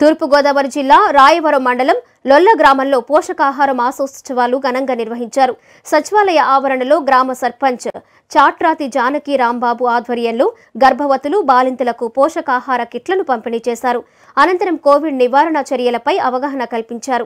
తూర్పుగోదావరి జిల్లా రాయవరం మండలం లొల్ల గ్రామంలో పోషకాహార మాసోత్సవాలు ఘనంగా నిర్వహించారు. సచివాలయ ఆవరణలో గ్రామ సర్పంచ్ చాట్రాతి జానకి రాంబాబు ఆధ్వర్యంలో గర్భవతులు, బాలింతలకు పోషకాహార కిట్లను పంపిణీ చేశారు. అనంతరం కోవిడ్ నివారణ చర్యలపై అవగాహన కల్పించారు.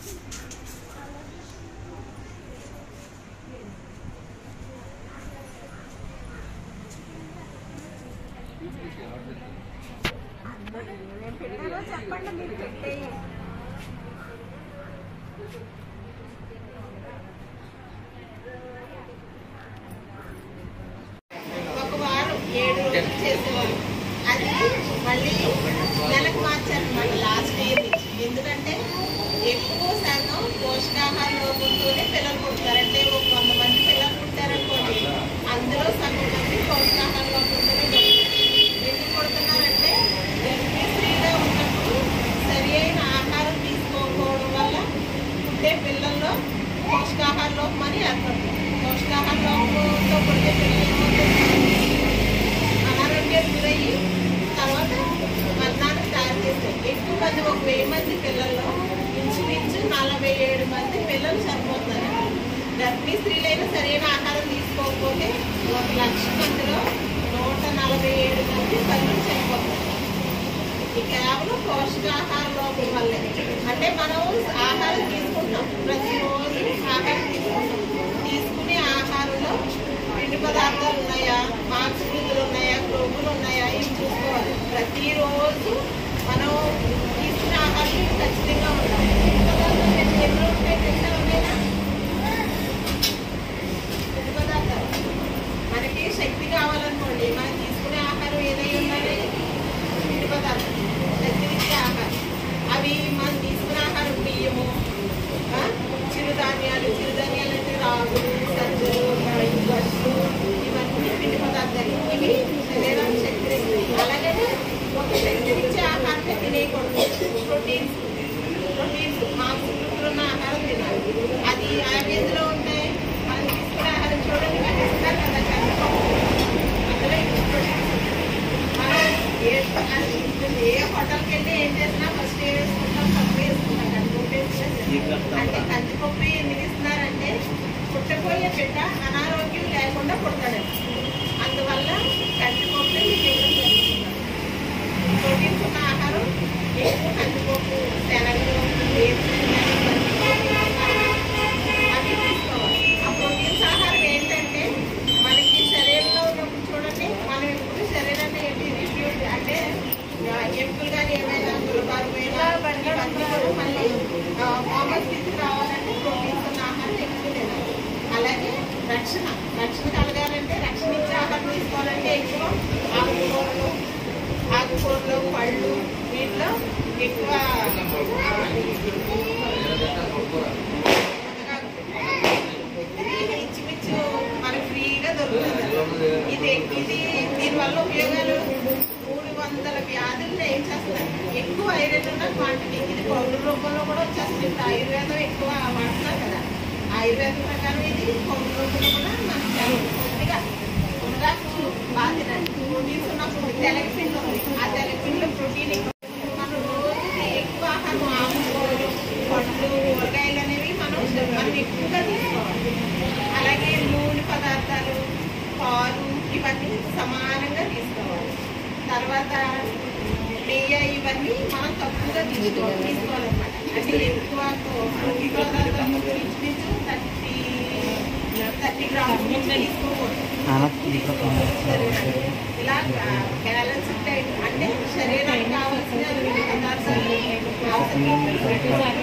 ఒక వారం 7 రోజులు చేసేవాళ్ళు. అది మళ్ళీ నెలకు మార్చారనమాట లాస్ట్ ఇయర్ నుంచి. ఎందుకంటే ఎక్కువ శాతం పోషకాహార లోపంతోనే పిల్లలు పుడతారు. అంటే ఒక 100 మంది పిల్లలు పుట్టారనుకోండి, అందులో సగం మంది పోషకాహార లోపంతోనే ఎందుకు పుడుతున్నారంటే గర్భిణీ స్త్రీగా ఉన్నప్పుడు సరి అయిన ఆహారం తీసుకోకపోవడం వల్ల పుట్టే పిల్లల్లో పోషకాహార లోపం అని ఏర్పడుతుంది. పోషకాహార లోపంతో పుట్టే పిల్లలు అనారోగ్యానికి గురయ్యి తర్వాత మరణానికి తయారు చేస్తారు. ఎక్కువ మంది 1000 మంది పిల్లల్లో ఇంచుమించు 47 మంది పిల్లలు చనిపోతున్నారు. గర్భిణీ స్త్రీలైనా సరైన ఆహారం తీసుకోకపోతే 1,00,000 మందిలో 147 మంది పిల్లలు చనిపోతున్నారు. ఈ కేవలం పోషకాహార లోపం వల్లే. అంటే మనం ఆహారం తీసుకుంటాం, ప్రతిరోజు ఆహారం తీసుకుంటాం. తీసుకునే ఆహారంలో పిండి పదార్థాలు ఉన్నాయా, మాంసకృతులు ఉన్నాయా, క్రొవ్వులు ఉన్నాయా, ఇవి చూసుకోవాలి. ప్రతిరోజు మనం తీసుకునే ఆహారం ఖచ్చితంగా ఉండాలి. పిండి పదార్థాలు ఎన్ని ఉంటాయి తెలుసా? ఉన్నాయినా పిండి పదార్థాలు మనకి శక్తి కావాలనుకోండి, మనం తీసుకునే ఆహారం ఏదై ఉండాలి? పిండి పదార్థాలు, శక్తినిచ్చే ఆహారం. అవి మనం తీసుకునే ఆహారం బియ్యము, చిరుధాన్యాలు అంటే రాగులు, సజ్జలు, బస్సు, ఇవన్నీ పిండి పదార్థాలు. ఇవి శరీరానికి శక్తిని ఇస్తాయి. అలాగే ఒక శక్తినిచ్చే ఆహారాన్ని తినేయకూడదు. ప్రోటీన్స్ మాంసకృతులు ఉన్న ఆహారం తినాలి. అది అవి ఎందులో ఉంటాయి? మనం తీసుకునే ఆహారం చూడండి, మీరు ఇస్తారు కదా కందిపప్పు, అందులో ప్రోటీన్స్ మనం ఏ హోటల్కి వెళ్ళి ఏం చేసినా ఫస్ట్ వేసుకుంటాం, పప్పు వేసుకుంటాం, కందిపప్పు వేసుకుంటాం. అంటే కందిపప్పు ఎందుకు ఇస్తున్నారంటే పుట్టపోయే బిడ్డ అనారోగ్యం లేకుండా పుడతాడండి. అందువల్ల కందిపప్పు మీకు ఇవ్వడం జరుగుతుంది. ప్రోటీన్స్ ఉన్న ఆహారం ఎక్కువ కందిపప్పు, శనగలు, అవి తీసుకోవాలి. ఆ ప్రోటీన్స్ ఆహారం ఏంటంటే మనకి శరీరంలో ఉన్నప్పుడు చూడండి, మనం ఎప్పుడు శరీరాన్ని రివ్యూడ్ అంటే ఎముకలు కానీ ఏమైనా దుర్భారమైనా ఇవన్నీ కూడా మళ్ళీ మామూలు స్థితికి రావాలంటే ప్రోటీన్స్ ఉన్న ఆహారం ఎక్కువ తినాలి. అలాగే రక్షణ కలగాలంటే రక్షణ ఇచ్చే ఆహారం తీసుకోవాలంటే ఎక్కువ ఆకుకూరలు, పళ్ళు, వీటిలో ఎక్కువ ఇంచుమించు మనకు ఫ్రీగా దొరుకుతుంది. ఇది దీనివల్ల ఉపయోగాలు 300 వ్యాధులను ఏం చేస్తారు. ఎక్కువ ఐరన్ ఉన్న క్వాంటిటీ, ఇది పౌడర్ రూపంలో కూడా వచ్చేస్తుంది. ఆయుర్వేదం ఎక్కువ వాడుతున్నారు కదా, ఆయుర్వేదం ప్రకారం ఇది పౌడర్ రూపంలో కూడా మనకు కొద్దిగా మునగాకు బాగా తినండి. ప్రోటీన్స్ ఉన్నప్పుడు తెలగపిండి ఉంది, ఆ తెలగపిండిలో ప్రోటీన్ ఎక్కువ. మనం రోజుకి ఎక్కువ ఆహారం ఆకుకూరలు, పళ్ళు, కూరగాయలు అనేవి మనం ఎక్కువగా తీసుకోవాలి. అలాగే నూనె పదార్థాలు, పాలు, ఇవన్నీ సమానంగా తీసుకోవాలి. తర్వాత నెయ్యి, ఇవన్నీ మనం తక్కువగా తీసుకోవాలన్నమాట. అంటే ఎక్కువ పదార్థాలు ఇంచుమించు 30 గ్రాముల నుంచి తీసుకోకూడదు. ఇలా బ్యాలెన్స్ డైట్ అంటే శరీరానికి కావాల్సిన పదార్థాలు